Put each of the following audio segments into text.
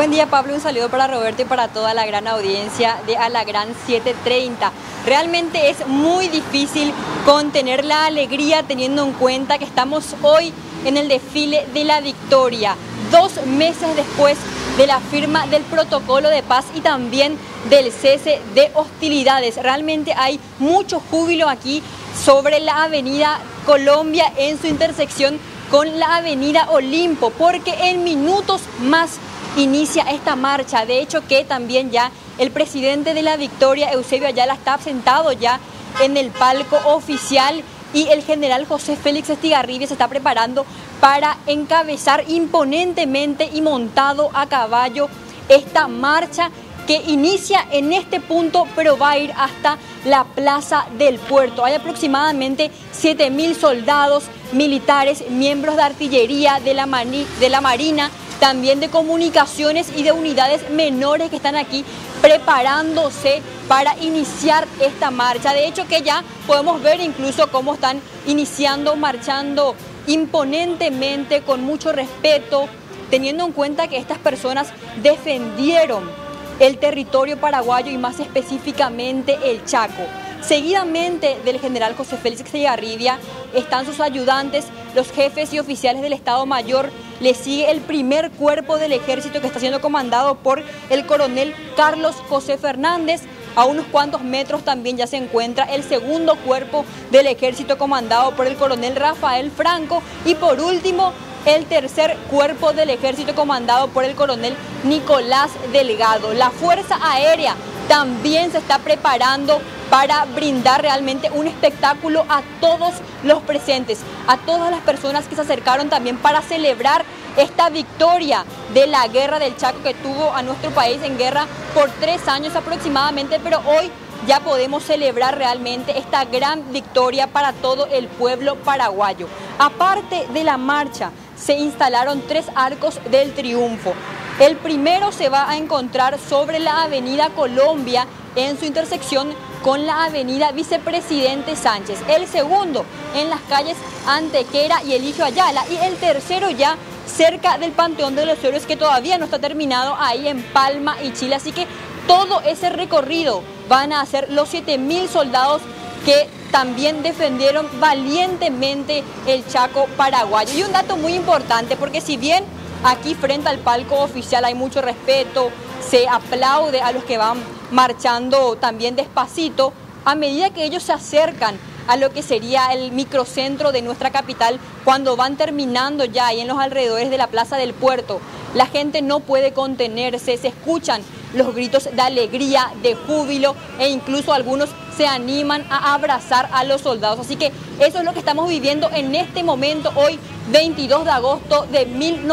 Buen día, Pablo, un saludo para Roberto y para toda la gran audiencia de A la Gran 730. Realmente es muy difícil contener la alegría teniendo en cuenta que estamos hoy en el desfile de la victoria, 2 meses después de la firma del protocolo de paz y también del cese de hostilidades. Realmente hay mucho júbilo aquí sobre la avenida Colombia en su intersección con la avenida Olimpo, porque en minutos más inicia esta marcha. De hecho que también ya el presidente de la Victoria, Eusebio Ayala, está sentado ya en el palco oficial y el general José Félix Estigarribia se está preparando para encabezar imponentemente y montado a caballo esta marcha que inicia en este punto, pero va a ir hasta la Plaza del Puerto. Hay aproximadamente 7.000 soldados, militares, miembros de artillería, de la Marina, también de comunicaciones y de unidades menores que están aquí preparándose para iniciar esta marcha. De hecho que ya podemos ver incluso cómo están iniciando, marchando imponentemente, con mucho respeto, teniendo en cuenta que estas personas defendieron el territorio paraguayo y más específicamente el Chaco. Seguidamente del general José Félix Estigarribia están sus ayudantes, los jefes y oficiales del Estado Mayor. Le sigue el primer cuerpo del ejército que está siendo comandado por el coronel Carlos José Fernández. A unos cuantos metros también ya se encuentra el segundo cuerpo del ejército comandado por el coronel Rafael Franco. Y por último, el tercer cuerpo del ejército comandado por el coronel Nicolás Delgado. La Fuerza Aérea también se está preparando para brindar realmente un espectáculo a todos los presentes, a todas las personas que se acercaron también para celebrar esta victoria de la guerra del Chaco, que tuvo a nuestro país en guerra por 3 años aproximadamente, pero hoy ya podemos celebrar realmente esta gran victoria para todo el pueblo paraguayo. Aparte de la marcha, se instalaron 3 arcos del triunfo. El primero se va a encontrar sobre la avenida Colombia en su intersección con la avenida Vicepresidente Sánchez. El segundo en las calles Antequera y Eligio Ayala. Y el tercero ya cerca del Panteón de los Héroes, que todavía no está terminado, ahí en Palma y Chile. Así que todo ese recorrido van a hacer los 7.000 soldados que también defendieron valientemente el Chaco paraguayo. Y un dato muy importante, porque si bien aquí frente al palco oficial hay mucho respeto, se aplaude a los que van marchando también despacito, a medida que ellos se acercan a lo que sería el microcentro de nuestra capital, cuando van terminando ya ahí en los alrededores de la Plaza del Puerto, la gente no puede contenerse, se escuchan los gritos de alegría, de júbilo, e incluso algunos se animan a abrazar a los soldados. Así que eso es lo que estamos viviendo en este momento, hoy 22 de agosto de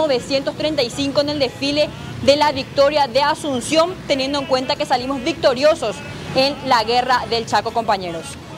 1935, en el desfile de la victoria de Asunción, teniendo en cuenta que salimos victoriosos en la guerra del Chaco, compañeros.